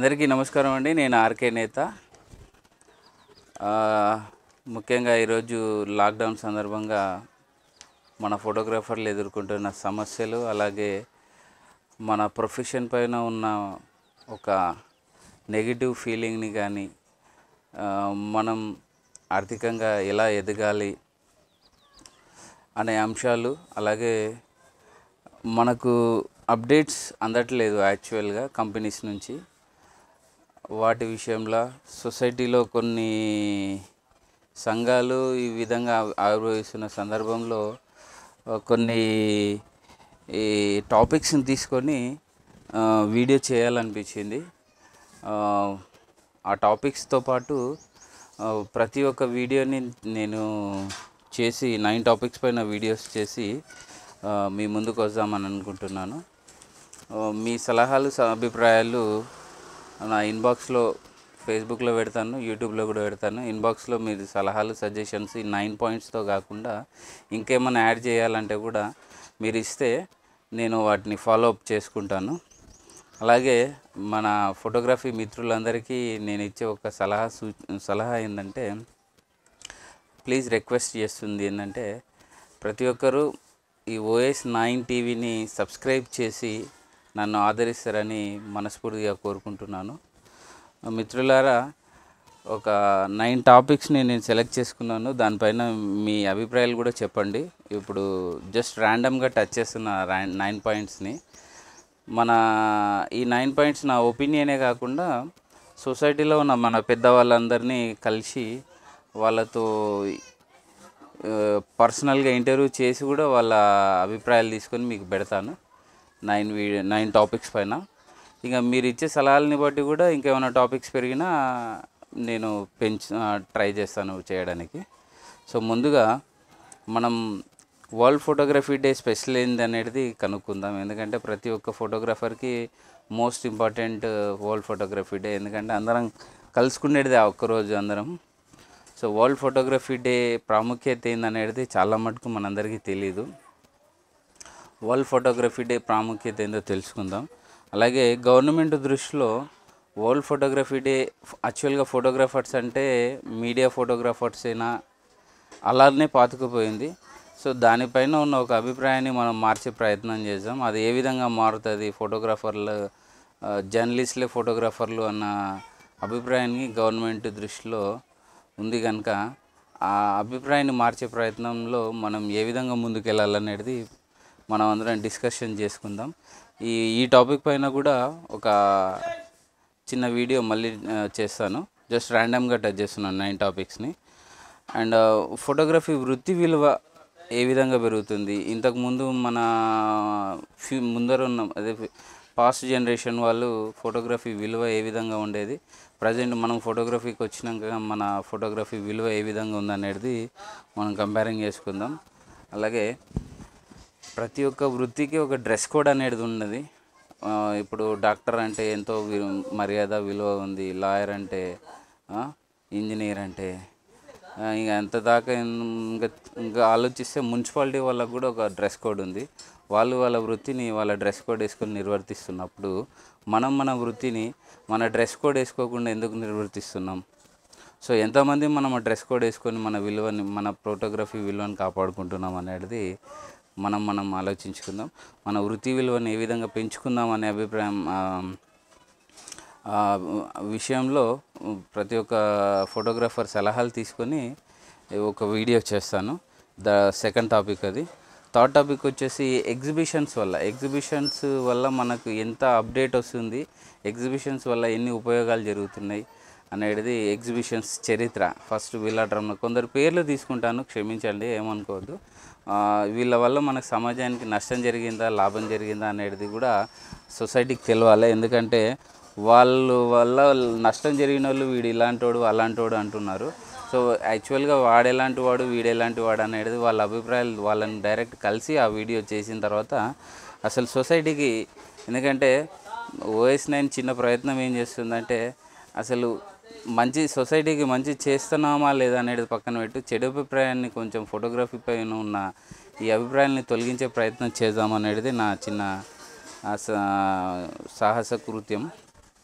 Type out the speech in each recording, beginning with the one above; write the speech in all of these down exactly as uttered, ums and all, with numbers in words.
అందరికీ నమస్కారం అండి. నేను ఆర్కే నేత. ముఖ్యంగా ఈరోజు లాక్డౌన్ సందర్భంగా మన ఫోటోగ్రాఫర్లు ఎదుర్కొంటున్న సమస్యలు, అలాగే మన ప్రొఫెషన్ పైన ఉన్న ఒక నెగిటివ్ ఫీలింగ్ని కానీ, మనం ఆర్థికంగా ఎలా ఎదగాలి అనే అంశాలు, అలాగే మనకు అప్డేట్స్ అందట్లేదు యాక్చువల్గా కంపెనీస్ నుంచి, వాటి విషయంలో సొసైటీలో కొన్ని సంఘాలు ఈ విధంగా ఆవిర్భవిస్తున్న సందర్భంలో కొన్ని ఈ టాపిక్స్ని తీసుకొని వీడియో చేయాలనిపించింది. ఆ టాపిక్స్తో పాటు ప్రతి ఒక్క వీడియోని నేను చేసి నైన్ టాపిక్స్ పైన వీడియోస్ చేసి మీ ముందుకు వద్దామని అనుకుంటున్నాను. మీ సలహాలు అభిప్రాయాలు నా ఇన్బాక్స్లో ఫేస్బుక్లో పెడతాను, యూట్యూబ్లో కూడా పెడతాను. ఇన్బాక్స్లో మీరు సలహాలు సజెషన్స్ ఈ నైన్ పాయింట్స్తో కాకుండా ఇంకేమైనా యాడ్ చేయాలంటే కూడా మీరు ఇస్తే నేను వాటిని ఫాలో అప్ చేసుకుంటాను. అలాగే మన ఫోటోగ్రఫీ మిత్రులందరికీ నేను ఇచ్చే ఒక సలహా సూ సలహా ఏంటంటే ప్లీజ్ రిక్వెస్ట్ చేస్తుంది ఏంటంటే ప్రతి ఒక్కరూ ఈ ఓఎస్ నైన్ టీవీని సబ్స్క్రైబ్ చేసి నన్ను ఆదరిస్తారని మనస్ఫూర్తిగా కోరుకుంటున్నాను. మిత్రులారా, ఒక నైన్ టాపిక్స్ని నేను సెలెక్ట్ చేసుకున్నాను. దానిపైన మీ అభిప్రాయాలు కూడా చెప్పండి. ఇప్పుడు జస్ట్ ర్యాండమ్గా టచ్ చేస్తున్న నైన్ పాయింట్స్ని. మన ఈ నైన్ పాయింట్స్ నా ఒపీనియనే కాకుండా సొసైటీలో ఉన్న మన పెద్దవాళ్ళందరినీ కలిసి వాళ్ళతో పర్సనల్గా ఇంటర్వ్యూ చేసి కూడా వాళ్ళ అభిప్రాయాలు తీసుకొని మీకు పెడతాను నైన్ వీడియో నైన్ టాపిక్స్ పైన. ఇక మీరు ఇచ్చే సలహాలని బట్టి కూడా ఇంకేమైనా టాపిక్స్ పెరిగినా నేను పెంచ్ ట్రై చేస్తాను చేయడానికి. సో ముందుగా మనం వరల్డ్ ఫోటోగ్రఫీ డే స్పెషల్ ఏంది అనేది కనుక్కుందాం. ఎందుకంటే ప్రతి ఒక్క ఫోటోగ్రాఫర్కి most important world photography day. ఎందుకంటే అందరం కలుసుకునేది ఆ ఒక్కరోజు అందరం. సో వరల్డ్ ఫోటోగ్రఫీ డే ప్రాముఖ్యత ఏందనేది చాలా మటుకు మనందరికీ తెలీదు. వరల్డ్ ఫోటోగ్రఫీ డే ప్రాముఖ్యత ఏందో తెలుసుకుందాం. అలాగే గవర్నమెంట్ దృష్టిలో వరల్డ్ ఫోటోగ్రఫీ డే యాక్చువల్గా ఫోటోగ్రాఫర్స్ అంటే మీడియా ఫోటోగ్రాఫర్స్ అయినా అలానే పాతుకుపోయింది. సో దానిపైన ఉన్న ఒక అభిప్రాయాన్ని మనం మార్చే ప్రయత్నం చేద్దాం. అది ఏ విధంగా మారుతుంది, ఫోటోగ్రాఫర్లు జర్నలిస్టులే ఫోటోగ్రాఫర్లు అన్న అభిప్రాయాన్ని గవర్నమెంట్ దృష్టిలో ఉంది కనుక ఆ అభిప్రాయాన్ని మార్చే ప్రయత్నంలో మనం ఏ విధంగా ముందుకెళ్ళాలనేది మనం అందరం డిస్కషన్ చేసుకుందాం. ఈ ఈ టాపిక్ పైన కూడా ఒక చిన్న వీడియో మళ్ళీ చేస్తాను. జస్ట్ ర్యాండమ్గా టచ్ చేస్తున్నాను నైన్ టాపిక్స్ని. అండ్ ఫోటోగ్రఫీ వృత్తి విలువ ఏ విధంగా పెరుగుతుంది, ఇంతకుముందు మన ఫ్యూ ముందర ఉన్న అదే పాస్ట్ జనరేషన్ వాళ్ళు ఫోటోగ్రఫీ విలువ ఏ విధంగా ఉండేది, ప్రజెంట్ మనం ఫోటోగ్రఫీకి వచ్చినాక మన ఫోటోగ్రఫీ విలువ ఏ విధంగా ఉందనేది మనం కంపేరింగ్ చేసుకుందాం. అలాగే ప్రతి ఒక్క వృత్తికి ఒక డ్రెస్ కోడ్ అనేది ఉన్నది. ఇప్పుడు డాక్టర్ అంటే ఎంతో మర్యాద విలువ ఉంది, లాయర్ అంటే, ఇంజనీర్ అంటే, ఇంకా ఎంత దాకా ఇంకా ఇంకా ఆలోచిస్తే మున్సిపాలిటీ వాళ్ళకు కూడా ఒక డ్రెస్ కోడ్ ఉంది. వాళ్ళు వాళ్ళ వృత్తిని వాళ్ళ డ్రెస్ కోడ్ వేసుకొని నిర్వర్తిస్తున్నప్పుడు మనం మన వృత్తిని మన డ్రెస్ కోడ్ వేసుకోకుండా ఎందుకు నిర్వర్తిస్తున్నాం? సో ఎంతమంది మనం డ్రెస్ కోడ్ వేసుకొని మన విలువని మన ఫోటోగ్రఫీ విలువని కాపాడుకుంటున్నాం అనేది మనం మనం ఆలోచించుకుందాం. మన వృత్తి విలువని ఏ విధంగా పెంచుకుందాం అనే అభిప్రాయం విషయంలో ప్రతి ఒక్క ఫోటోగ్రాఫర్ సలహాలు తీసుకొని ఒక వీడియో చేస్తాను. ద సెకండ్ టాపిక్ అది. థర్డ్ టాపిక్ వచ్చేసి ఎగ్జిబిషన్స్ వల్ల ఎగ్జిబిషన్స్ వల్ల మనకు ఎంత అప్డేట్ వస్తుంది, ఎగ్జిబిషన్స్ వల్ల ఎన్ని ఉపయోగాలు జరుగుతున్నాయి అనేది ఎగ్జిబిషన్స్ చరిత్ర. ఫస్ట్ వీళ్ళ కొందరు పేర్లు తీసుకుంటాను, క్షమించండి, ఏమనుకోవద్దు. వీళ్ళ వల్ల మనకు సమాజానికి నష్టం జరిగిందా లాభం జరిగిందా అనేది కూడా సొసైటీకి తెలియాలి. ఎందుకంటే వాళ్ళు వల్ల నష్టం జరిగిన వాళ్ళు వీడు ఇలాంటి వాడు అలాంటి వాడు అంటున్నారు. సో యాక్చువల్గా వాడు ఎలాంటి వాడు వీడు ఎలాంటి వాడు అనేది వాళ్ళ అభిప్రాయాలు వాళ్ళని డైరెక్ట్ కలిసి ఆ వీడియో చేసిన తర్వాత అసలు సొసైటీకి, ఎందుకంటే ఓఎస్ నైన్ చిన్న ప్రయత్నం ఏం చేస్తుందంటే అసలు మంచి సొసైటీకి మంచి చేస్తున్నామా లేదా అనేది పక్కన పెట్టి చెడు అభిప్రాయాన్ని కొంచెం ఫోటోగ్రఫీ పైన ఉన్న ఈ అభిప్రాయాన్ని తొలగించే ప్రయత్నం చేద్దామనేది నా చిన్న సాహస కృత్యం.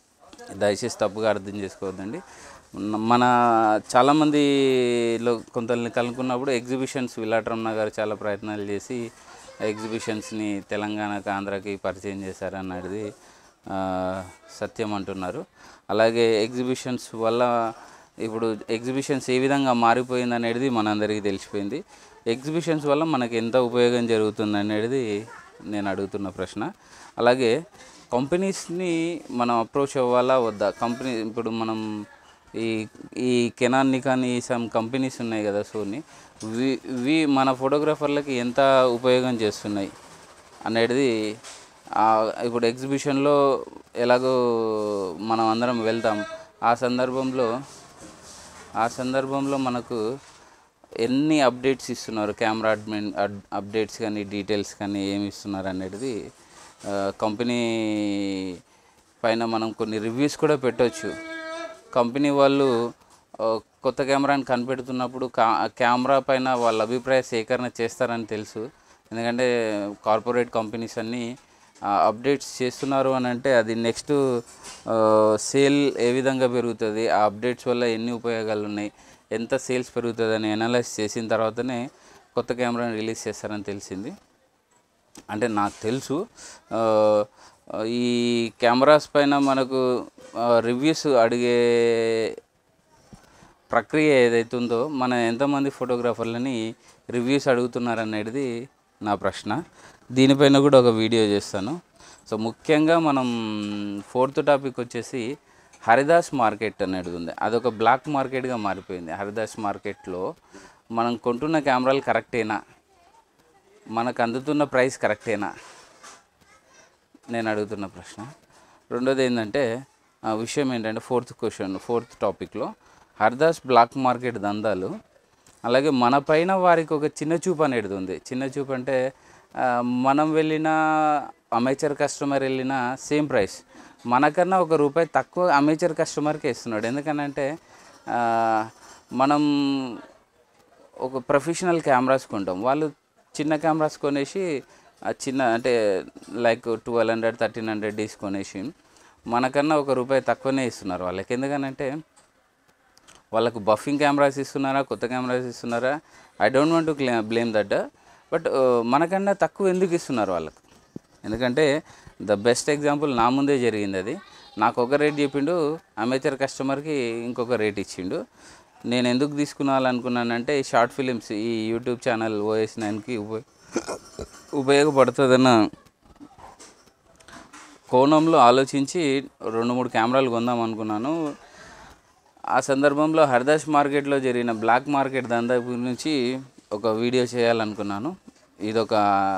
దయచేసి తప్పుగా అర్థం చేసుకోవద్దండి. మన చాలామందిలో కొంతమంది కనుక్కున్నప్పుడు ఎగ్జిబిషన్స్ విలాటరమణ గారు చాలా ప్రయత్నాలు చేసి ఎగ్జిబిషన్స్ని తెలంగాణకు ఆంధ్రాకి పరిచయం చేశారన్నది సత్యం అంటున్నారు. అలాగే ఎగ్జిబిషన్స్ వల్ల ఇప్పుడు ఎగ్జిబిషన్స్ ఏ విధంగా మారిపోయింది అనేది మనందరికీ తెలిసిపోయింది. ఎగ్జిబిషన్స్ వల్ల మనకి ఎంత ఉపయోగం జరుగుతుంది అనేది నేను అడుగుతున్న ప్రశ్న. అలాగే కంపెనీస్ని మనం అప్రోచ్ అవ్వాలా వద్దా? కంపెనీ ఇప్పుడు మనం ఈ ఈ కెనాన్ నికాన్ ఈ సమ్ కంపెనీస్ ఉన్నాయి కదా, సోనీ, వి వి మన ఫోటోగ్రాఫర్లకి ఎంత ఉపయోగం చేస్తున్నాయి అనేది ఇప్పుడు ఎగ్జిబిషన్లో ఎలాగో మనం అందరం వెళ్తాం. ఆ సందర్భంలో ఆ సందర్భంలో మనకు ఎన్ని అప్డేట్స్ ఇస్తున్నారు, కెమెరా అడ్మిన్ అప్డేట్స్ కానీ డీటెయిల్స్ కానీ ఏమి ఇస్తున్నారు అనేది కంపెనీ పైన మనం కొన్ని రివ్యూస్ కూడా పెట్టవచ్చు. కంపెనీ వాళ్ళు కొత్త కెమెరాని కనిపెడుతున్నప్పుడు కా కెమెరా పైన వాళ్ళ అభిప్రాయ సేకరణ చేస్తారని తెలుసు. ఎందుకంటే కార్పొరేట్ కంపెనీస్ అన్నీ అప్డేట్స్ చేస్తున్నారు అని అంటే అది నెక్స్ట్ సేల్ ఏ విధంగా పెరుగుతుంది, ఆ అప్డేట్స్ వల్ల ఎన్ని ఉపయోగాలు ఉన్నాయి, ఎంత సేల్స్ పెరుగుతుంది అని అనలైజ్ చేసిన తర్వాతనే కొత్త కెమెరాని రిలీజ్ చేస్తారని తెలిసింది. అంటే నాకు తెలుసు. ఈ కెమెరాస్ పైన మనకు రివ్యూస్ అడిగే ప్రక్రియ ఏదైతుందో మనం ఎంతమంది ఫోటోగ్రాఫర్లని రివ్యూస్ అడుగుతున్నారనేది నా ప్రశ్న. దీనిపైన కూడా ఒక వీడియో చేస్తాను. సో ముఖ్యంగా మనం ఫోర్త్ టాపిక్ వచ్చేసి హరిదాస్ మార్కెట్ అనేది ఉంది. అదొక బ్లాక్ మార్కెట్గా మారిపోయింది. హరిదాస్ మార్కెట్లో మనం కొంటున్న కెమెరాలు కరెక్టేనా, మనకు అందుతున్న ప్రైస్ కరెక్టేనా నేను అడుగుతున్న ప్రశ్న. రెండోది ఏంటంటే ఆ విషయం ఏంటంటే ఫోర్త్ క్వశ్చన్ ఫోర్త్ టాపిక్లో హరిదాస్ బ్లాక్ మార్కెట్ దందాలు, అలాగే మన పైన వారికి ఒక చిన్న చూపు అనేది ఉంది. చిన్న చూపు అంటే మనం వెళ్ళిన అమేచర్ కస్టమర్ వెళ్ళిన సేమ్ ప్రైస్ మనకన్నా ఒక రూపాయి తక్కువ అమేచర్ కస్టమర్కి ఇస్తున్నాడు. ఎందుకనంటే మనం ఒక ప్రొఫెషనల్ కెమెరాస్ కొంటాం, వాళ్ళు చిన్న కెమెరాస్ కొనేసి చిన్న అంటే like twelve hundred thirteen hundred తీసుకొనేసి మనకన్నా ఒక రూపాయి తక్కువనే ఇస్తున్నారు వాళ్ళకి. ఎందుకనంటే వాళ్ళకు బఫింగ్ కెమెరాస్ ఇస్తున్నారా, కొత్త కెమెరాస్ ఇస్తున్నారా, I don't want to blame that. But మనకన్నా తక్కువ ఎందుకు ఇస్తున్నారు వాళ్ళకు? ఎందుకంటే ద బెస్ట్ ఎగ్జాంపుల్ నా ముందే జరిగింది. అది నాకు ఒక రేట్ చెప్పిండు, అమేచర్ కస్టమర్కి ఇంకొక రేట్ ఇచ్చిండు. నేను ఎందుకు తీసుకున్నాలనుకున్నానంటే షార్ట్ ఫిలిమ్స్ ఈ యూట్యూబ్ ఛానల్ ఓఎస్ నైన్కి ఉపయోగ ఉపయోగపడుతుందన్న కోణంలో ఆలోచించి రెండు మూడు కెమెరాలు కొందాం అనుకున్నాను. ఆ సందర్భంలో హరిదాస్ మార్కెట్లో జరిగిన బ్లాక్ మార్కెట్ దందా గురించి ఒక వీడియో చేయాలనుకున్నాను. ఇదొక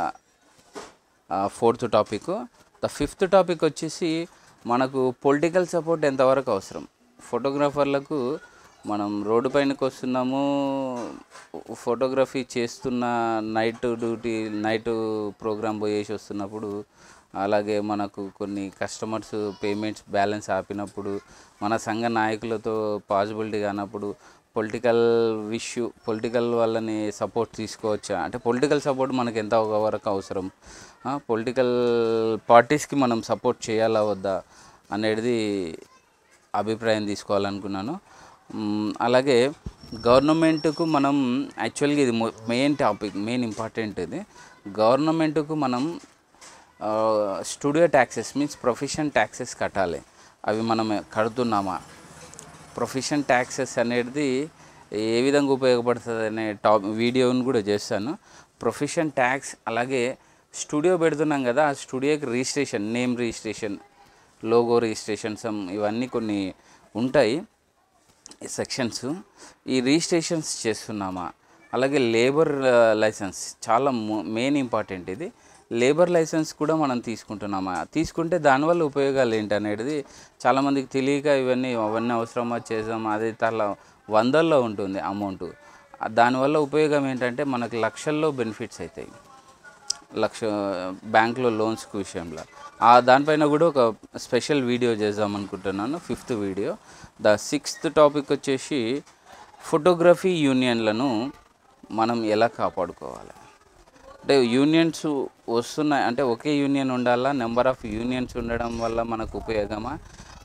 fourth topic. The fifth topic వచ్చేసి మనకు పొలిటికల్ సపోర్ట్ ఎంతవరకు అవసరం. ఫోటోగ్రాఫర్లకు మనం రోడ్డు పైనకి వస్తున్నాము, ఫోటోగ్రఫీ చేస్తున్న నైట్ డ్యూటీ నైట్ ప్రోగ్రామ్ పోయేసి వస్తున్నప్పుడు, అలాగే మనకు కొన్ని కస్టమర్స్ పేమెంట్స్ బ్యాలెన్స్ ఆపినప్పుడు, మన సంఘ నాయకులతో పాసిబిలిటీ కానప్పుడు పొలిటికల్ ఇష్యూ పొలిటికల్ వాళ్ళని సపోర్ట్ తీసుకోవచ్చా అంటే పొలిటికల్ సపోర్ట్ మనకు ఎంత వరకు అవసరం, పొలిటికల్ పార్టీస్కి మనం సపోర్ట్ చేయాలా వద్దా అనేది అభిప్రాయం తీసుకోవాలనుకున్నాను. అలాగే గవర్నమెంట్కు మనం యాక్చువల్గా ఇది మెయిన్ టాపిక్ మెయిన్ ఇంపార్టెంట్ ఇది. గవర్నమెంట్కు మనం studio taxes means profession taxes కట్టాలి. అవి మనం కడుతున్నామా? ప్రొఫెషన్ ట్యాక్సెస్ అనేది ఏ విధంగా ఉపయోగపడుతుంది అనే టాప్ వీడియోని కూడా చేస్తాను. ప్రొఫెషన్ ట్యాక్స్ అలాగే స్టూడియో పెడుతున్నాం కదా, ఆ స్టూడియోకి registration, name registration, logo registrations ఇవన్నీ కొన్ని ఉంటాయి సెక్షన్స్. ఈ రిజిస్ట్రేషన్స్ చేస్తున్నామా? అలాగే లేబర్ లైసెన్స్ చాలా మెయిన్ ఇంపార్టెంట్. ఇది లేబర్ లైసెన్స్ కూడా మనం తీసుకుంటున్నామా? తీసుకుంటే దానివల్ల ఉపయోగాలు ఏంటి అనేది చాలామందికి తెలియక ఇవన్నీ అవన్నీ అవసరమా చేద్దాం అది చాలా వందల్లో ఉంటుంది అమౌంట్. దానివల్ల ఉపయోగం ఏంటంటే మనకు లక్షల్లో బెనిఫిట్స్ అవుతాయి, లక్ష బ్యాంక్లో లోన్స్ విషయంలో. దానిపైన కూడా ఒక స్పెషల్ వీడియో చేద్దాం అనుకుంటున్నాను, fifth video. The sixth topic వచ్చేసి ఫోటోగ్రఫీ యూనియన్లను మనం ఎలా కాపాడుకోవాలి. అంటే యూనియన్స్ వస్తున్నాయి అంటే ఒకే యూనియన్ ఉండాలా, నెంబర్ ఆఫ్ యూనియన్స్ ఉండడం వల్ల మనకు ఉపయోగమా,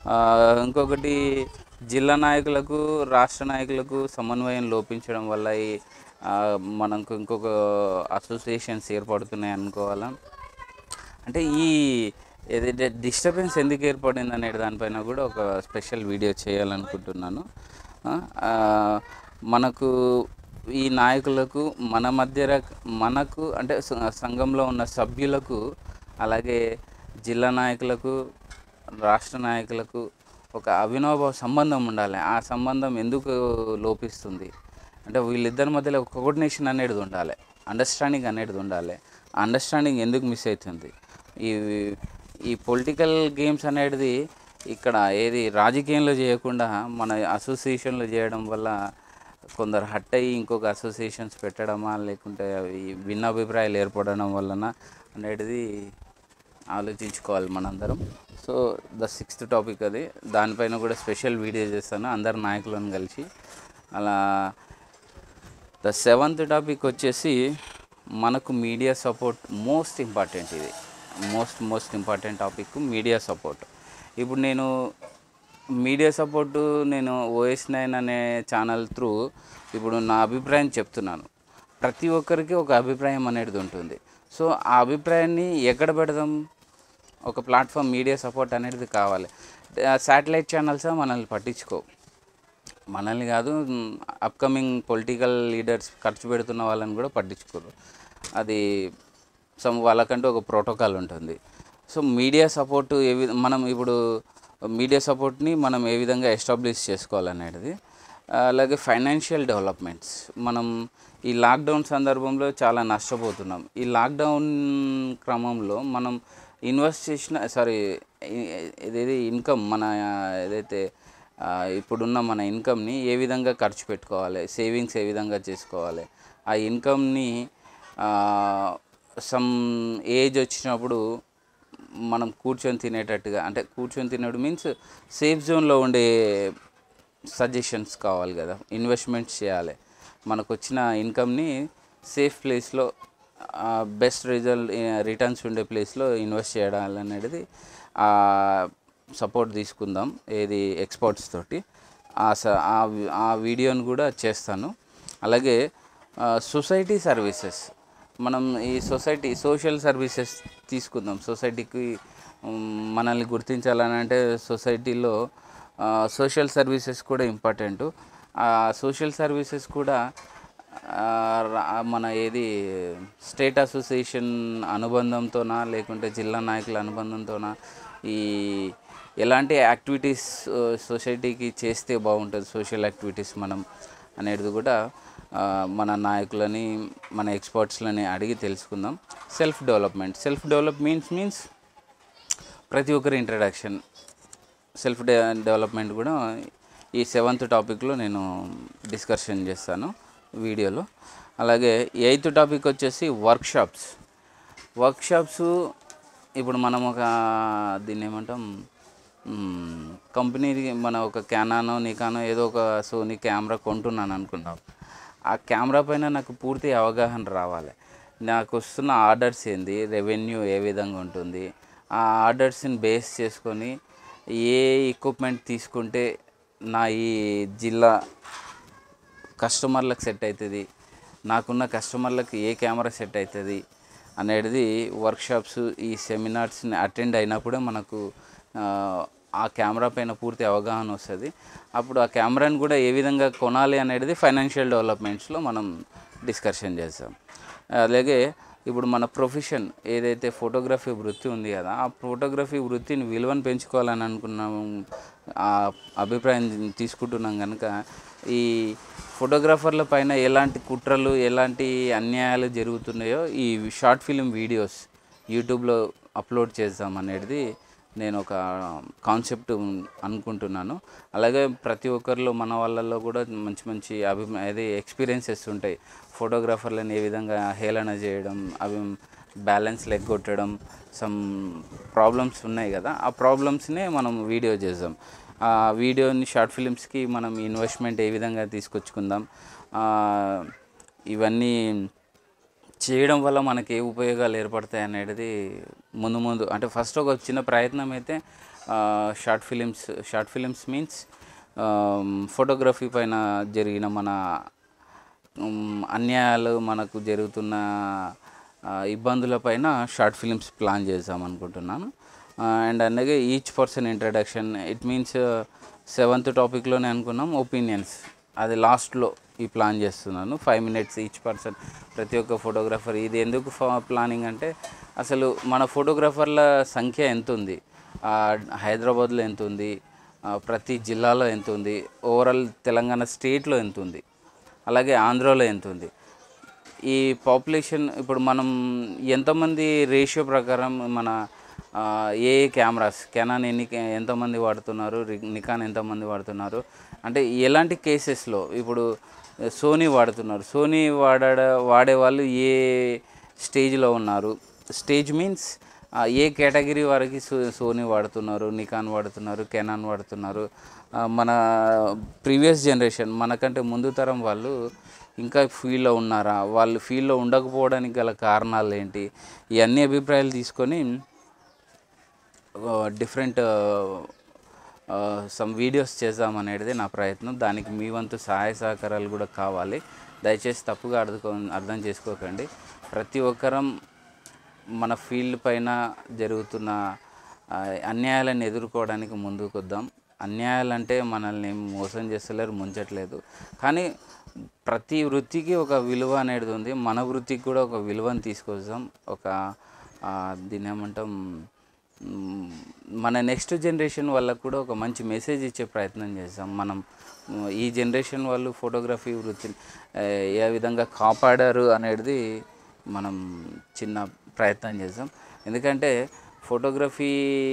ఇంకొకటి జిల్లా నాయకులకు రాష్ట్ర నాయకులకు సమన్వయం లోపించడం వల్ల ఈ మనకు ఇంకొక అసోసియేషన్స్ ఏర్పడుతున్నాయి అనుకోవాలా. అంటే ఈ ఏదైతే డిస్టర్బెన్స్ ఎందుకు ఏర్పడింది అనే దానిపైన కూడా ఒక స్పెషల్ వీడియో చేయాలనుకుంటున్నాను. మనకు ఈ నాయకులకు మన మధ్య మనకు అంటే సంఘంలో ఉన్న సభ్యులకు అలాగే జిల్లా నాయకులకు రాష్ట్ర నాయకులకు ఒక అవినోభావ సంబంధం ఉండాలి. ఆ సంబంధం ఎందుకు లోపిస్తుంది అంటే వీళ్ళిద్దరి మధ్యలో ఒక కోఆర్డినేషన్ అనేది ఉండాలి, అండర్స్టాండింగ్ అనేది ఉండాలి. అండర్స్టాండింగ్ ఎందుకు మిస్ అవుతుంది? ఈ ఈ పొలిటికల్ గేమ్స్ అనేది ఇక్కడ ఏది రాజకీయంలో చేయకుండా మన అసోసియేషన్లో చేయడం వల్ల కొందరు హట్ అయ్యి ఇంకొక అసోసియేషన్స్ పెట్టడమా లేకుంటే అవి భిన్నాభిప్రాయాలు ఏర్పడడం వలన అనేది ఆలోచించుకోవాలి మనందరం. సో ద సిక్స్త్ టాపిక్ అది, దానిపైన కూడా స్పెషల్ వీడియో చేస్తాను అందరు నాయకులను కలిసి. అలా ద సెవెంత్ టాపిక్ వచ్చేసి మనకు మీడియా సపోర్ట్ మోస్ట్ ఇంపార్టెంట్. ఇది most most important topic media support. ఇప్పుడు నేను మీడియా సపోర్టు నేను ఓఎస్ నైన్ అనే ఛానల్ త్రూ ఇప్పుడు నా అభిప్రాయం చెప్తున్నాను. ప్రతి ఒక్కరికి ఒక అభిప్రాయం అనేది ఉంటుంది. సో ఆ అభిప్రాయాన్ని ఎక్కడ పెడదాం? ఒక ప్లాట్ఫామ్ మీడియా సపోర్ట్ అనేది కావాలి. శాటిలైట్ ఛానల్స్ మనల్ని పట్టించుకో, మనల్ని కాదు అప్కమింగ్ పొలిటికల్ లీడర్స్ ఖర్చు పెడుతున్న వాళ్ళని కూడా పట్టించుకోరు. అది సమ్ వాళ్ళకంటూ ఒక ప్రోటోకాల్ ఉంటుంది. సో మీడియా సపోర్టు ఏ విధ మనం ఇప్పుడు మీడియా సపోర్ట్ని మనం ఏ విధంగా ఎస్టాబ్లిష్ చేసుకోవాలనేది. అలాగే ఫైనాన్షియల్ డెవలప్మెంట్స్. మనం ఈ లాక్డౌన్ సందర్భంలో చాలా నష్టపోతున్నాం. ఈ లాక్డౌన్ క్రమంలో మనం ఇన్వెస్ట్ చేసిన సారీ ఏదైతే ఇన్కమ్ మన ఏదైతే ఇప్పుడున్న మన ఇన్కమ్ని ఏ విధంగా ఖర్చు పెట్టుకోవాలి, సేవింగ్స్ ఏ విధంగా చేసుకోవాలి, ఆ ఇన్కమ్ని సమ్ ఏజ్ వచ్చినప్పుడు మనం కూర్చొని తినేటట్టుగా, అంటే కూర్చొని తినడం మీన్స్ సేఫ్ జోన్లో ఉండే సజెషన్స్ కావాలి కదా. ఇన్వెస్ట్మెంట్స్ చేయాలి, మనకు వచ్చిన ఇన్కమ్ని సేఫ్ ప్లేస్లో బెస్ట్ రిజల్ట్ రిటర్న్స్ ఉండే ప్లేస్లో ఇన్వెస్ట్ చేయాలనేది సపోర్ట్ తీసుకుందాం ఏది ఎక్స్పర్ట్స్ తోటి. ఆ వీడియోని కూడా చేస్తాను. అలాగే సొసైటీ సర్వీసెస్, మనం ఈ సొసైటీ సోషల్ సర్వీసెస్ తీసుకుందాం. సొసైటీకి మనల్ని గుర్తించాలని అంటే సొసైటీలో సోషల్ సర్వీసెస్ కూడా ఇంపార్టెంటు. ఆ సోషల్ సర్వీసెస్ కూడా మన ఏది స్టేట్ అసోసియేషన్ అనుబంధంతోనా లేకుంటే జిల్లా నాయకుల అనుబంధంతోనా ఈ ఎలాంటి యాక్టివిటీస్ సొసైటీకి చేస్తే బాగుంటుంది, సోషల్ యాక్టివిటీస్ మనం అనేది కూడా మన నాయకులని మన ఎక్స్పర్ట్స్లని అడిగి తెలుసుకుందాం. Self development. Self develop means means ప్రతి ఒక్కరి ఇంట్రడక్షన్. సెల్ఫ్ డె డెవలప్మెంట్ కూడా ఈ సెవెంత్ టాపిక్లో నేను డిస్కషన్ చేస్తాను వీడియోలో. అలాగే ఎయిత్ టాపిక్ వచ్చేసి వర్క్షాప్స్. వర్క్షాప్స్ ఇప్పుడు మనం ఒక దీన్ని ఏమంటాం, కంపెనీకి మన ఒక కెనానో నికానో ఏదో ఒక సోనీ కెమెరా కొంటున్నాను అనుకున్నాం. ఆ కెమెరా పైన నాకు పూర్తి అవగాహన రావాలి. నాకు వస్తున్న ఆర్డర్స్ ఏంది, రెవెన్యూ ఏ విధంగా ఉంటుంది, ఆ ఆర్డర్స్ని బేస్ చేసుకొని ఏ ఎక్విప్మెంట్ తీసుకుంటే నా ఈ జిల్లా కస్టమర్లకు సెట్ అవుతుంది, నాకున్న కస్టమర్లకు ఏ కెమెరా సెట్ అవుతుంది అనేది వర్క్షాప్స్ ఈ సెమినార్స్ని అటెండ్ అయినప్పుడే మనకు ఆ కెమెరా పైన పూర్తి అవగాహన వస్తుంది. అప్పుడు ఆ కెమెరాని కూడా ఏ విధంగా కొనాలి అనేది ఫైనాన్షియల్ డెవలప్మెంట్స్లో మనం డిస్కషన్ చేస్తాం. అలాగే ఇప్పుడు మన ప్రొఫెషన్ ఏదైతే ఫోటోగ్రఫీ వృత్తి ఉంది కదా, ఆ ఫోటోగ్రఫీ వృత్తిని విలువను పెంచుకోవాలని అనుకున్నాము, ఆ అభిప్రాయం తీసుకుంటున్నాం కనుక ఈ ఫోటోగ్రాఫర్ల పైన ఎలాంటి కుట్రలు ఎలాంటి అన్యాయాలు జరుగుతున్నాయో ఈ షార్ట్ ఫిలిం వీడియోస్ యూట్యూబ్లో అప్లోడ్ చేద్దాం అనేది నేను ఒక కాన్సెప్ట్ అనుకుంటున్నాను. అలాగే ప్రతి ఒక్కరిలో మన వాళ్ళల్లో కూడా మంచి మంచి అభి అదే ఎక్స్పీరియన్సెస్ ఉంటాయి. ఫోటోగ్రాఫర్లను ఏ విధంగా హేళన చేయడం, అవి బ్యాలెన్స్ లెగ్గొట్టడం, సమ్ ప్రాబ్లమ్స్ ఉన్నాయి కదా, ఆ ప్రాబ్లమ్స్నే మనం వీడియో చేద్దాం. ఆ వీడియోని షార్ట్ ఫిలిమ్స్కి మనం ఇన్వెస్ట్మెంట్ ఏ విధంగా తీసుకొచ్చుకుందాం, ఇవన్నీ చేయడం వల్ల మనకి ఏ ఉపయోగాలు ఏర్పడతాయి అనేది ముందు ముందు అంటే ఫస్ట్ ఒక చిన్న ప్రయత్నం అయితే short films short films means photography పైన జరిగిన మన ఉమ్, అన్యాయాలు, మనకు జరుగుతున్న ఆ, ఇబ్బందులపైన షార్ట్ ఫిలిమ్స్ ప్లాన్ చేద్దాం అనుకుంటున్నాను. అండ్ అలాగే each person introduction, it means seventh టాపిక్లోనే అనుకున్నాం ఒపీనియన్స్, అది లాస్ట్లో ఈ ప్లాన్ చేస్తున్నాను. ఫైవ్ మినిట్స్ ఈచ్ పర్సన్, ప్రతి ఒక్క ఫోటోగ్రాఫర్. ఇది ఎందుకు ప్లానింగ్ అంటే అసలు మన ఫోటోగ్రాఫర్ల సంఖ్య ఎంత ఉంది, హైదరాబాద్లో ఎంత ఉంది, ప్రతి జిల్లాలో ఎంత ఉంది, ఓవరాల్ తెలంగాణ స్టేట్లో ఎంత ఉంది, అలాగే ఆంధ్రాలో ఎంత ఉంది. ఈ పాపులేషన్ ఇప్పుడు మనం ఎంతమంది రేషియో ప్రకారం మన ఏ ఏ కెమెరాస్, కెనాన్ ఎన్ని ఎంతమంది వాడుతున్నారు, నికాన్ ఎంతమంది వాడుతున్నారు, అంటే ఎలాంటి కేసెస్లో ఇప్పుడు సోనీ వాడుతున్నారు, సోనీ వాడ వాడే వాళ్ళు ఏ స్టేజ్లో ఉన్నారు, స్టేజ్ మీన్స్ ఏ కేటగిరీ వారికి సో సోనీ వాడుతున్నారు, నికాన్ వాడుతున్నారు, కెనాన్ వాడుతున్నారు. మన ప్రీవియస్ జనరేషన్ మనకంటే ముందు తరం వాళ్ళు ఇంకా ఫీల్డ్లో ఉన్నారా, వాళ్ళు ఫీల్డ్లో ఉండకపోవడానికి గల కారణాలు ఏంటి, ఇవన్నీ అభిప్రాయాలు తీసుకొని డిఫరెంట్ సమ్ వీడియోస్ చేద్దామనేది నా ప్రయత్నం. దానికి మీ వంతు సహాయ సహకారాలు కూడా కావాలి. దయచేసి తప్పుగా అర్థకో అర్థం చేసుకోకండి. ప్రతి ఒక్కరం మన ఫీల్డ్ పైన జరుగుతున్న అన్యాయాలను ఎదుర్కోవడానికి ముందుకు వద్దాం. అన్యాయాలంటే మనల్ని మోసం చేస్తలేరు, ముంచట్లేదు. కానీ ప్రతి వృత్తికి ఒక విలువ అనేది ఉంది. మన వృత్తికి కూడా ఒక విలువను తీసుకొద్దాం. ఒక దీన్ని ఏమంటాం, మన నెక్స్ట్ జనరేషన్ వాళ్ళకు కూడా ఒక మంచి మెసేజ్ ఇచ్చే ప్రయత్నం చేద్దాం. మనం ఈ జనరేషన్ వాళ్ళు ఫోటోగ్రఫీ వృత్తిని ఏ విధంగా కాపాడారు అనేది మనం చిన్న ప్రయత్నం చేద్దాం. ఎందుకంటే photography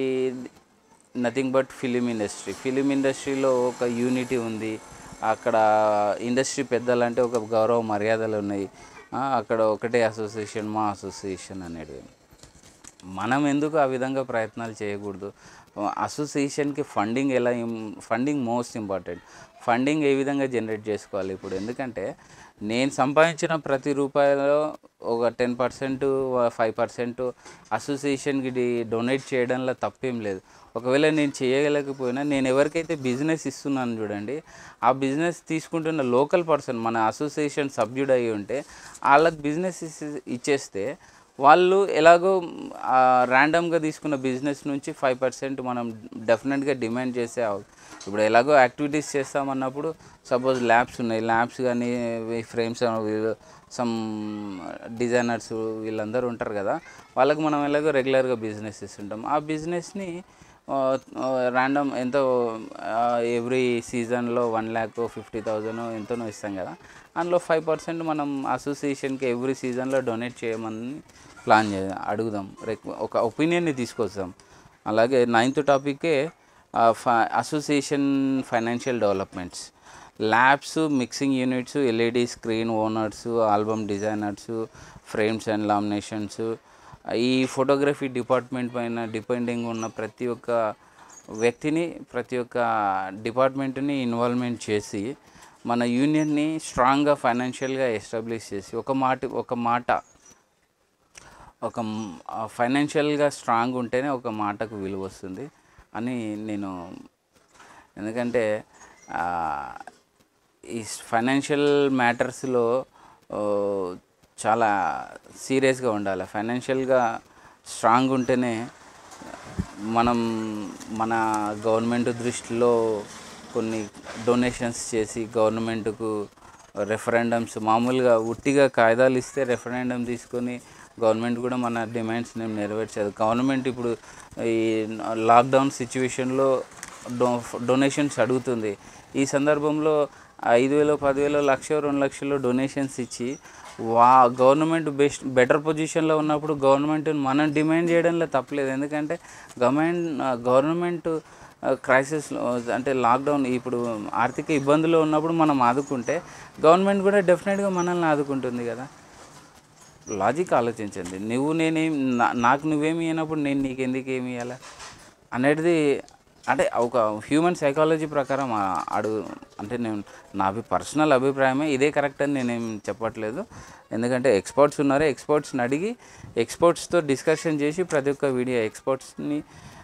nothing but film industry. Film ఇండస్ట్రీలో ఒక యూనిటీ ఉంది. అక్కడ ఇండస్ట్రీ పెద్దలంటే ఒక గౌరవ మర్యాదలు ఉన్నాయి. అక్కడ ఒకటే అసోసియేషన్, మా అసోసియేషన్ అనేది. మనం ఎందుకు ఆ విధంగా ప్రయత్నాలు చేయకూడదు? అసోసియేషన్కి ఫండింగ్ ఎలా, ఫండింగ్ మోస్ట్ ఇంపార్టెంట్. ఫండింగ్ ఏ విధంగా జనరేట్ చేసుకోవాలి ఇప్పుడు? ఎందుకంటే నేను సంపాదించిన ప్రతి రూపాయలో ఒక టెన్ పర్సెంట్ ఫైవ్ పర్సెంట్ అసోసియేషన్కి డొనేట్ చేయడంలో తప్పేం లేదు. ఒకవేళ నేను చేయగలేకపోయినా, నేను ఎవరికైతే బిజినెస్ ఇస్తున్నాను చూడండి, ఆ బిజినెస్ తీసుకుంటున్న లోకల్ పర్సన్ మన అసోసియేషన్ సభ్యుడు అయి ఉంటే వాళ్ళకి బిజినెస్ ఇచ్చేస్తే వాళ్ళు ఎలాగో ర్యాండమ్గా తీసుకున్న బిజినెస్ నుంచి ఫైవ్ పర్సెంట్ మనం డెఫినెట్గా డిమాండ్ చేసే. ఇప్పుడు ఎలాగో యాక్టివిటీస్ చేస్తామన్నప్పుడు సపోజ్ ల్యాబ్స్ ఉన్నాయి, ల్యాబ్స్ కానీ ఫ్రేమ్స్ సమ్ డిజైనర్స్ వీళ్ళందరూ ఉంటారు కదా, వాళ్ళకి మనం ఎలాగో రెగ్యులర్గా బిజినెస్ ఇస్తుంటాం. ఆ బిజినెస్ని ర్యాండమ్ ఎంతో ఎవ్రీ సీజన్లో వన్ ల్యాక్ ఫిఫ్టీ థౌజండ్ ఎంతనో ఇస్తాం కదా, అందులో ఫైవ్ పర్సెంట్ మనం అసోసియేషన్కి ఎవ్రీ సీజన్లో డొనేట్ చేయమని ప్లాన్ చే అడుగుదాం. ఒక ఒపీనియన్ని తీసుకొస్తాం. అలాగే నైన్త్ టాపిక్కే association financial developments. Labs, mixing units, LED screen owners, album designers, frames and laminations, ఈ ఫోటోగ్రఫీ డిపార్ట్మెంట్ పైన డిపెండింగ్ ఉన్న ప్రతి ఒక్క వ్యక్తిని, ప్రతి ఒక్క డిపార్ట్మెంట్ని ఇన్వాల్వ్మెంట్ చేసి మన యూనియన్ని స్ట్రాంగ్గా ఫైనాన్షియల్గా ఎస్టాబ్లిష్ చేసి ఒక మాట ఒక మాట ఒక ఫైనాన్షియల్గా స్ట్రాంగ్ ఉంటేనే ఒక మాటకు విలువ వస్తుంది అని నేను. ఎందుకంటే ఈ ఫైనాన్షియల్ మ్యాటర్స్లో చాలా సీరియస్గా ఉండాలి. ఫైనాన్షియల్గా స్ట్రాంగ్ ఉంటేనే మనం మన గవర్నమెంట్ దృష్టిలో కొన్ని డొనేషన్స్ చేసి గవర్నమెంట్కు రెఫరెండమ్స్, మామూలుగా ఉట్టిగా కాగితాలు ఇస్తే రెఫరెండం తీసుకొని గవర్నమెంట్ కూడా మన డిమాండ్స్ నేను నెరవేర్చదు. గవర్నమెంట్ ఇప్పుడు ఈ లాక్డౌన్ సిచ్యువేషన్లో డొ డొనేషన్స్ అడుగుతుంది. ఈ సందర్భంలో ఐదు వేలు పదివేలు లక్ష రెండు లక్షలు డొనేషన్స్ ఇచ్చి వా గవర్నమెంట్ బెస్ట్ బెటర్ పొజిషన్లో ఉన్నప్పుడు గవర్నమెంట్ మనం డిమాండ్ చేయడంలో తప్పలేదు. ఎందుకంటే గవర్నమెంట్ గవర్నమెంట్ క్రైసిస్లో అంటే లాక్డౌన్ ఇప్పుడు ఆర్థిక ఇబ్బందులు ఉన్నప్పుడు మనం ఆదుకుంటే గవర్నమెంట్ కూడా డెఫినెట్గా మనల్ని ఆదుకుంటుంది కదా. లాజిక్ ఆలోచించండి. నువ్వు నేనేం నాకు నువ్వేమి ఇవ్వనప్పుడు నేను నీకు ఎందుకు ఏమి ఇవ్వాలి అనేది, అంటే ఒక హ్యూమన్ సైకాలజీ ప్రకారం అడుగు. అంటే నేను నా అభి పర్సనల్ అభిప్రాయమే, ఇదే కరెక్ట్ అని నేనేం చెప్పట్లేదు. ఎందుకంటే ఎక్స్పర్ట్స్ ఉన్నారు, ఎక్స్పర్ట్స్ని అడిగి ఎక్స్పర్ట్స్తో డిస్కషన్ చేసి ప్రతి ఒక్క వీడియో ఎక్స్పర్ట్స్ని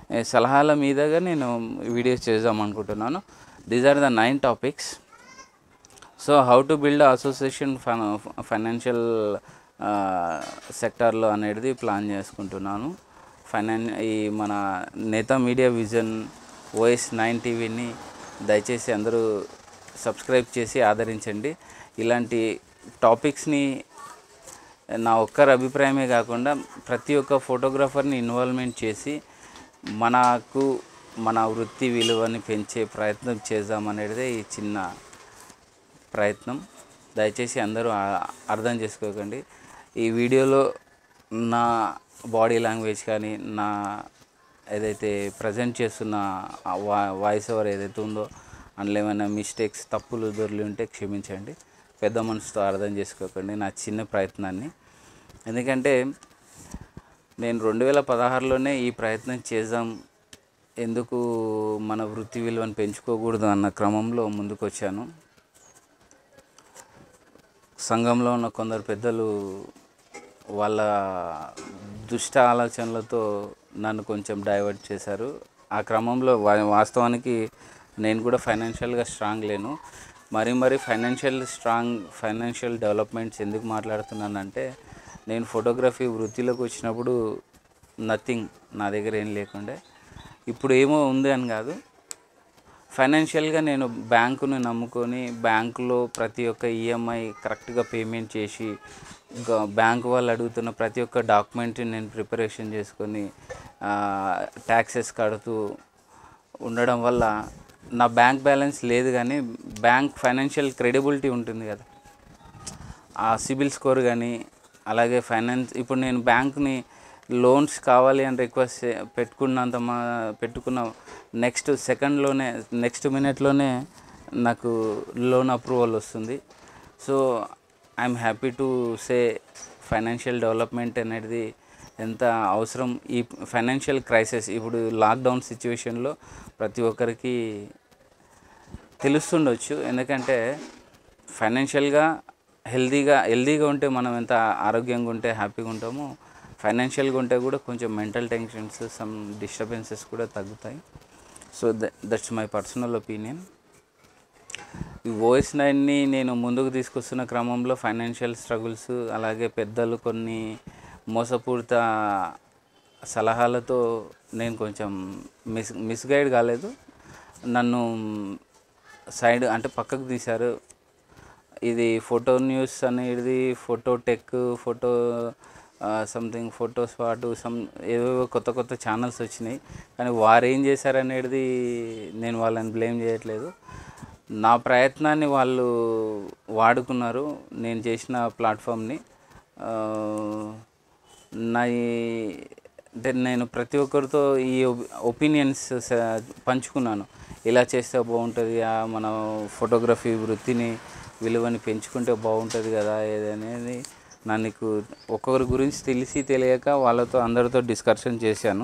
సలహాల మీదగా నేను వీడియోస్ చేద్దాం అనుకుంటున్నాను. These are the nine topics. So how to build association financial సెక్టార్లో అనేది ప్లాన్ చేసుకుంటున్నాను. ఫైనాన్ ఈ మన నేత మీడియా విజన్ ఓఎస్ నైన్ టీవీని దయచేసి అందరూ సబ్స్క్రైబ్ చేసి ఆదరించండి. ఇలాంటి టాపిక్స్ని నా ఒక్కరి అభిప్రాయమే కాకుండా ప్రతి ఒక్క ఫోటోగ్రాఫర్ని ఇన్వాల్వ్మెంట్ చేసి మనకు మన వృత్తి విలువని పెంచే ప్రయత్నం చేద్దామనేదే ఈ చిన్న ప్రయత్నం. దయచేసి అందరూ అర్థం చేసుకోకండి. ఈ వీడియోలో నా బాడీ లాంగ్వేజ్ కానీ నా ఏదైతే ప్రజెంట్ చేస్తున్న వా వాయిస్ ఓవర్ ఏదైతే ఉందో అందులో ఏమైనా మిస్టేక్స్ తప్పులు దొర్లి ఉంటే క్షమించండి. పెద్ద మనసుతో అర్థం చేసుకోకండి నా చిన్న ప్రయత్నాన్ని. ఎందుకంటే నేను రెండు వేల పదహారులోనే ఈ ప్రయత్నం చేద్దాం, ఎందుకు మన వృత్తి విలువను పెంచుకోకూడదు అన్న క్రమంలో ముందుకు వచ్చాను. సంఘంలో ఉన్న కొందరు పెద్దలు వాళ్ళ దుష్ట ఆలోచనలతో నన్ను కొంచెం డైవర్ట్ చేశారు. ఆ క్రమంలో వాస్తవానికి నేను కూడా ఫైనాన్షియల్గా స్ట్రాంగ్ లేను. మరి మరి ఫైనాన్షియల్ స్ట్రాంగ్ ఫైనాన్షియల్ డెవలప్మెంట్స్ ఎందుకు మాట్లాడుతున్నానంటే, నేను ఫోటోగ్రఫీ వృత్తిలోకి వచ్చినప్పుడు నథింగ్, నా దగ్గర ఏం లేకుండే. ఇప్పుడు ఏమో ఉంది అని కాదు, ఫైనాన్షియల్గా నేను బ్యాంకును నమ్ముకొని బ్యాంకులో ప్రతి ఒక్క ఈఎంఐ కరెక్ట్గా పేమెంట్ చేసి బ్యాంకు వాళ్ళు అడుగుతున్న ప్రతి ఒక్క డాక్యుమెంట్ని నేను ప్రిపరేషన్ చేసుకొని ట్యాక్సెస్ కడుతూ ఉండడం వల్ల నా బ్యాంక్ బ్యాలెన్స్ లేదు, కానీ బ్యాంక్ ఫైనాన్షియల్ క్రెడిబిలిటీ ఉంటుంది కదా, ఆ సిబిల్ స్కోర్ కానీ అలాగే ఫైనాన్స్. ఇప్పుడు నేను బ్యాంక్ని లోన్స్ కావాలి అని రిక్వెస్ట్ పెట్టుకున్నంత మా పెట్టుకున్న నెక్స్ట్ సెకండ్లోనే నెక్స్ట్ మినిట్లోనే నాకు లోన్ అప్రూవల్ వస్తుంది. So I'm happy to say financial development అనేది ఎంత అవసరం. ఈ ఫైనాన్షియల్ క్రైసిస్ ఇప్పుడు లాక్డౌన్ సిచ్యువేషన్లో ప్రతి ఒక్కరికి తెలుస్తుండొచ్చు. ఎందుకంటే ఫైనాన్షియల్గా హెల్తీగా హెల్తీగా ఉంటే మనం ఎంత ఆరోగ్యంగా ఉంటే హ్యాపీగా ఉంటామో, ఫైనాన్షియల్గా ఉంటే కూడా కొంచెం మెంటల్ టెన్షన్స్ సమ్ డిస్టర్బెన్సెస్ కూడా తగ్గుతాయి. So that's my personal opinion. ఈ ఓఎస్ నైన్ని నేను ముందుకు తీసుకొస్తున్న క్రమంలో ఫైనాన్షియల్ స్ట్రగుల్స్ అలాగే పెద్దలు కొన్ని మోసపూరిత సలహాలతో నేను కొంచెం మిస్ మిస్గైడ్ కాలేదు, నన్ను సైడ్ అంటే పక్కకు తీశారు. ఇది ఫోటో న్యూస్ అనేది photo tech photo something photo spot some ఏవేవో కొత్త కొత్త ఛానల్స్ వచ్చినాయి, కానీ వారు ఏం చేశారనేది నేను వాళ్ళని బ్లేమ్ చేయట్లేదు. నా ప్రయత్నాన్ని వాళ్ళు వాడుకున్నారు, నేను చేసిన ప్లాట్ఫామ్ని. నా అంటే నేను ప్రతి ఒక్కరితో ఈ ఒపీనియన్స్ పంచుకున్నాను. ఇలా చేస్తే బాగుంటుంది, మన ఫోటోగ్రఫీ వృత్తిని విలువని పెంచుకుంటే బాగుంటుంది కదా ఏదనేది నాకు ఒక్కొక్కరి గురించి తెలిసి తెలియక వాళ్ళతో అందరితో డిస్కషన్ చేశాను.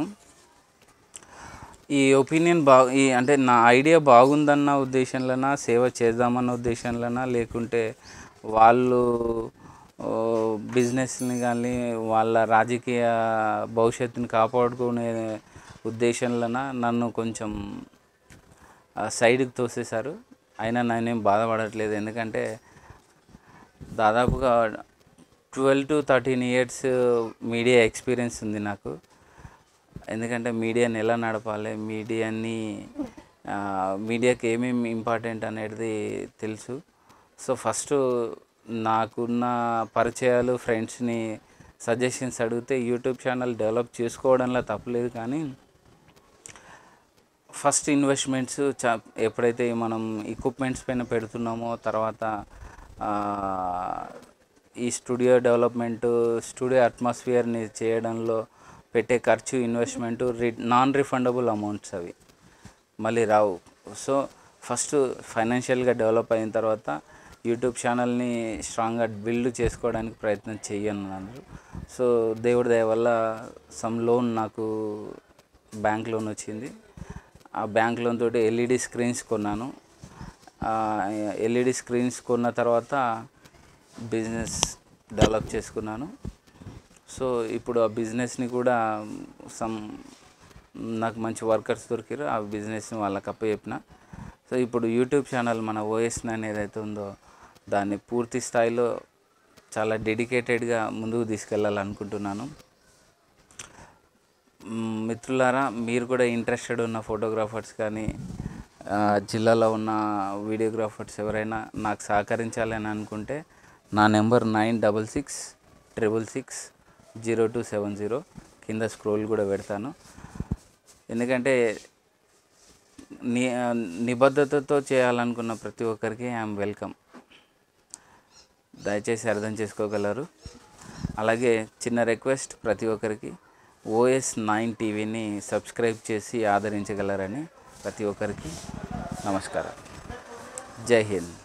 ఈ ఒపీనియన్ బా ఈ అంటే నా ఐడియా బాగుందన్న ఉద్దేశంలోనా, సేవ చేద్దామన్న ఉద్దేశంలోనా, లేకుంటే వాళ్ళు బిజినెస్ని కానీ వాళ్ళ రాజకీయ భవిష్యత్తుని కాపాడుకునే ఉద్దేశంలోనా నన్ను కొంచెం సైడ్కి తోసేశారు. అయినా నేనేం బాధపడట్లేదు, ఎందుకంటే దాదాపుగా twelve to thirteen years media experience ఉంది నాకు. ఎందుకంటే మీడియాని ఎలా నడపాలి, మీడియాని మీడియాకి ఏమేమి ఇంపార్టెంట్ అనేది తెలుసు. సో ఫస్ట్ నాకున్న పరిచయాలు ఫ్రెండ్స్ని సజెషన్స్ అడిగితే యూట్యూబ్ ఛానల్ డెవలప్ చేసుకోవడంలో తప్పలేదు, కానీ ఫస్ట్ ఇన్వెస్ట్మెంట్స్ చా ఎప్పుడైతే మనం ఎక్విప్మెంట్స్ పైన పెడుతున్నామో, తర్వాత ఈ స్టూడియో డెవలప్మెంటు స్టూడియో అట్మాస్ఫియర్ని చేయడంలో పెట్టే ఖర్చు ఇన్వెస్ట్మెంటు రి నాన్ రిఫండబుల్ అమౌంట్స్ అవి మళ్ళీ రావు. సో ఫస్ట్ ఫైనాన్షియల్గా డెవలప్ అయిన తర్వాత యూట్యూబ్ ఛానల్ని స్ట్రాంగ్గా బిల్డ్ చేసుకోవడానికి ప్రయత్నం చేయను. సో దేవుడి దయ వల్ల సమ్ లోన్ నాకు బ్యాంక్ లోన్ వచ్చింది. ఆ బ్యాంక్ లోన్ తోటి ఎల్ఈడి స్క్రీన్స్ కొన్నాను. ఎల్ఈడి స్క్రీన్స్ కొన్న తర్వాత బిజినెస్ డెవలప్ చేసుకున్నాను. సో ఇప్పుడు ఆ బిజినెస్ని కూడా సమ్ నాకు మంచి వర్కర్స్ దొరికారు, ఆ బిజినెస్ని వాళ్ళకి అప్పచెప్పిన. సో ఇప్పుడు యూట్యూబ్ ఛానల్ మన ఓఎస్ నైన్ ఏదైతే ఉందో దాన్ని పూర్తి స్థాయిలో చాలా డెడికేటెడ్గా ముందుకు తీసుకెళ్ళాలనుకుంటున్నాను. మిత్రులారా, మీరు కూడా ఇంట్రెస్టెడ్ ఉన్న ఫోటోగ్రాఫర్స్ కానీ జిల్లాలో ఉన్న వీడియోగ్రాఫర్స్ ఎవరైనా నాకు సహకరించాలని అనుకుంటే నా number nine double six triple six zero two seven zero కింద స్క్రోల్ కూడా పెడతాను. ఎందుకంటే ని నిబద్ధతతో చేయాలనుకున్న ప్రతి ఒక్కరికి ఐఎమ్ వెల్కమ్, దయచేసి అర్థం చేసుకోగలరు. అలాగే చిన్న రిక్వెస్ట్, ప్రతి ఒక్కరికి ఓఎస్ నైన్ టీవీని సబ్స్క్రైబ్ చేసి ఆదరించగలరని ప్రతి ఒక్కరికి నమస్కారం. జై హింద్.